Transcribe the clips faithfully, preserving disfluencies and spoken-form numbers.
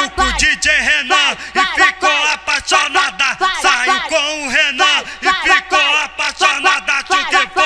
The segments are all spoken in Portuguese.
Saiu com o D J Renan e ficou apaixonada. Saiu com o Renan e ficou apaixonada. Tu que foi?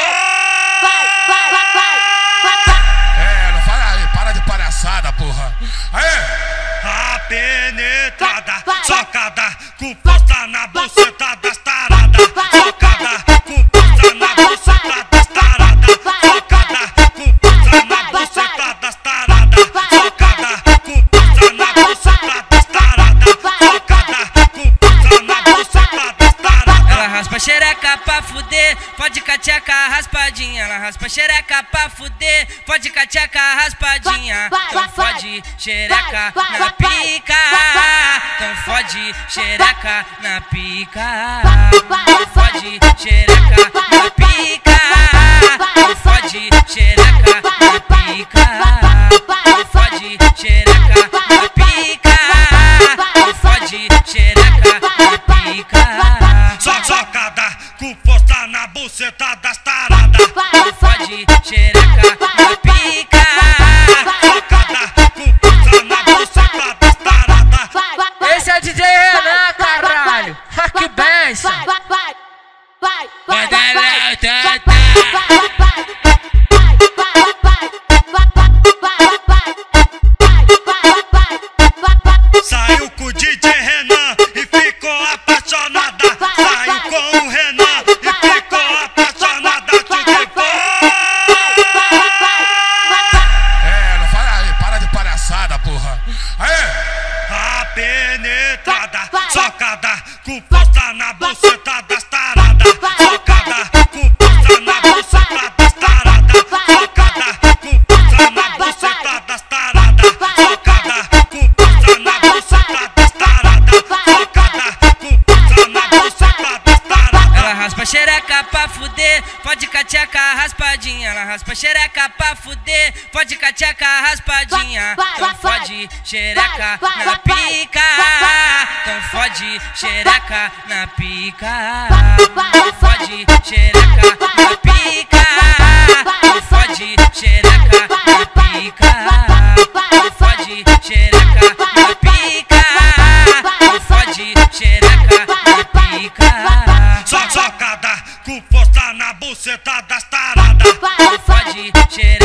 É, não fala aí, para de palhaçada, porra. Aê! A penetrada, socada, com força na buceta das taradas. Socada, com força na buceta das taradas. Socada, com força na buceta das taradas. Socada, com força na buceta das taradas. Socada, com força na buceta das taradas. Ela raspa xereca pra fuder, pode cateca raspadinha. Ela raspa xereca pra fuder, pode cateca raspadinha. Então fode xereca na pica, então fode xereca na pica. Então fode xereca na pica, então fode xereca na pica. Então fode xereca na pica, então fode xereca na pica. Socada, com força na buceta das taradas. Então fode xereca na pica. Socada, com força na buceta das taradas. Esse é o D J Renan, caralho. Que benção. Saiu com o D J Renan e ficou apaixonada. Saiu com o Renan e ficou apaixonada. Tu que foi? É, não fala aí, para de palhaçada, porra. Aê! A penetrada, socada, com força na buceta das taradas. Socada, com força na buceta das taradas. Socada, com força na buceta das taradas. Socada, com força na buceta das taradas. Socada, com força na buceta das taradas. Ela raspa xereca pra fuder, pode cateca raspadinha. Ela raspa xereca pra fuder, pode cateca raspadinha. Então fode xereca na pica, então fode xereca na pica. Então fode xereca na pica, então fode xereca na pica. Então fode xereca na pica, então fode xereca na pica. Socada, com força na buceta das taradas. Então fode xereca